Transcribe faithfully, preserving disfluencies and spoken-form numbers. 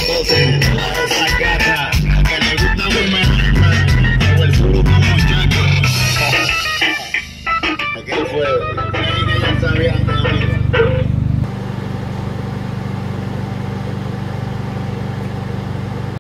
Entonces, esa garra que le gusta un me o el fruto, muchachos. Aquel fue, que ya sabía.